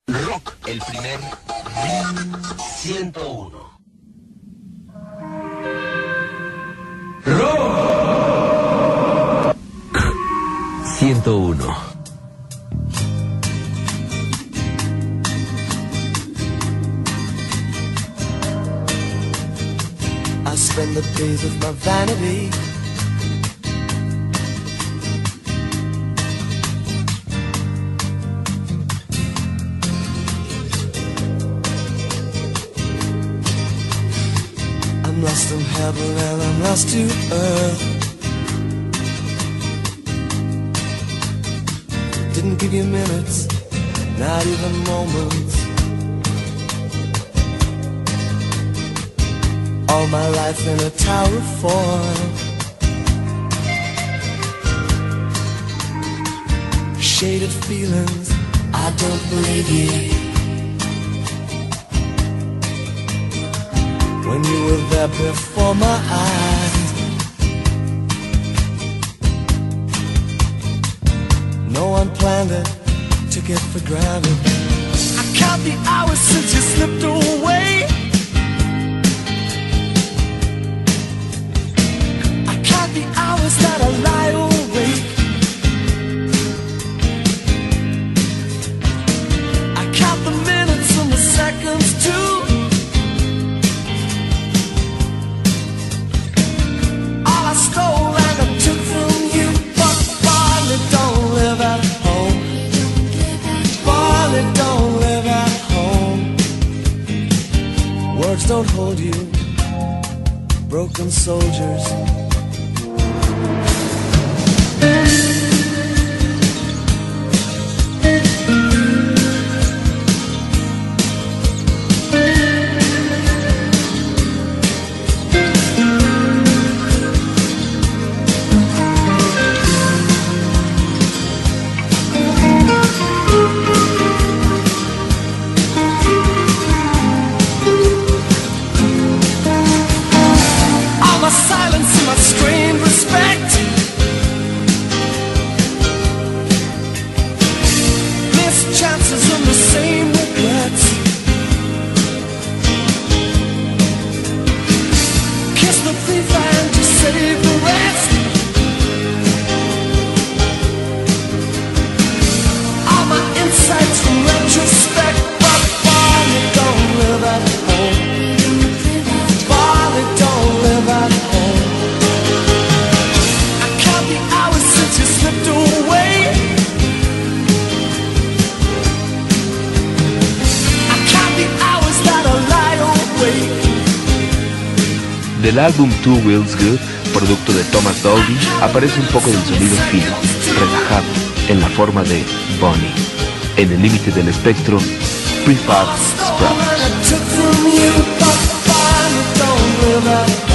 Rock, el primer 101. Rock 101. I spend the days of my vanity I'm lost in heaven and I'm lost to earth. Didn't give you minutes, not even moments. All my life in a tower of form. Shaded feelings, I don't believe you. When you were there before my eyes, no one planned it, took it for granted. I count the hours since you slipped away. I count the hours that I lie awake. I count the minutes and the seconds too. I stole and I took from you, but Barney don't live at home. Barney don't live at home. Words don't hold you, broken soldiers. Silence and my strained respect. Missed chances and the same regrets. Kiss the thief and to save the rest. All my insights from retrospect. But Barney don't live at home. Barney don't live at home. Del álbum Two Wheels Good, producto de Thomas Dolby, aparece un poco del sonido fino, relajado, en la forma de Bonnie. En el límite del espectro, Prefab Sprouts.